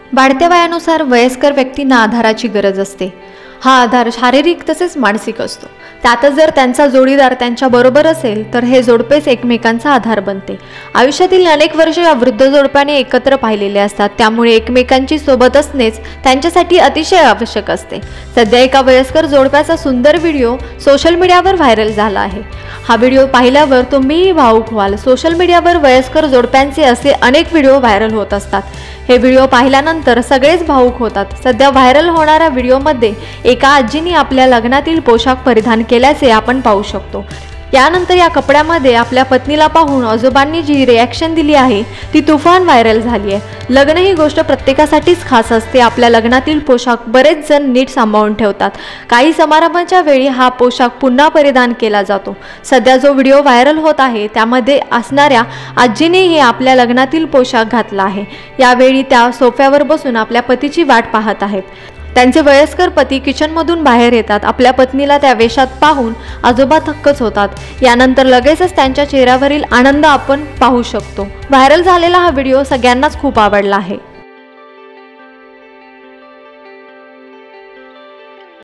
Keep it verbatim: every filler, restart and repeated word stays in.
वाढत्या वयानुसार वयस्कर व्यक्तींना आधाराची गरज असते। हा आधार शारीरिक तसेच मानसिक असतो। त्यातच जर त्यांचा जोडीदार त्यांच्या बरोबर असेल तर हे जोडपेच एकमेकांचा आधार बनते। आयुष्यातील अनेक वर्ष या वृद्ध जोडप्याने एकत्र पाहिलेले असतात, त्यामुळे एकमेकांची सोबत असणेच त्यांच्यासाठी अतिशय आवश्यक असते। सध्या एका वयस्कर जोडप्याचा सुंदर व्हिडिओ सोशल मीडियावर व्हायरल झाला आहे। हा व्हिडिओ पाहिल्यावर तुम्हीही भावुक व्हाल। सोशल मीडियावर वयस्कर जोडप्यांचे असे अनेक व्हिडिओ व्हायरल होत असतात। हे व्हिडिओ पाहिल्यानंतर सगळेच भावुक होतात। सध्या व्हायरल होणाऱ्या व्हिडिओमध्ये एका आजीने आपल्या लग्नातील पोशाख परिधान केल्याचे आपण पाहू शकतो। यानंतर या कपड्यामध्ये आपल्या पत्नीला पाहून आजोबांनी जी रिॲक्शन दिली आहे ती तुफान व्हायरल झाली आहे। लग्न ही गोष्ट प्रत्येकासाठीच खास असते। आपल्या लग्नातील पोशाख बरेच जण नीट सांभाळून ठेवतात। काही समारंभाच्या वेळी हा पोशाख पुन्हा परिधान केला जातो। सध्या जो व्हिडिओ व्हायरल होत आहे त्यामध्ये असणाऱ्या आजीनेही आपल्या लग्नातील पोशाख घातला आहे। यावेळी त्या सोफ्यावर बसून आपल्या पतीची वाट पाहत आहेत। त्यांचे वयस्कर पती किचनमधून बाहेर येतात। आपल्या पत्नीला त्या वेशात पाहून आजोबा थक्कच होतात। यानंतर लगेचच त्यांच्या चेहऱ्यावरील आनंद आपण पाहू शकतो। व्हायरल झालेला हा व्हिडिओ सगळ्यांनाच खूप आवडला आहे।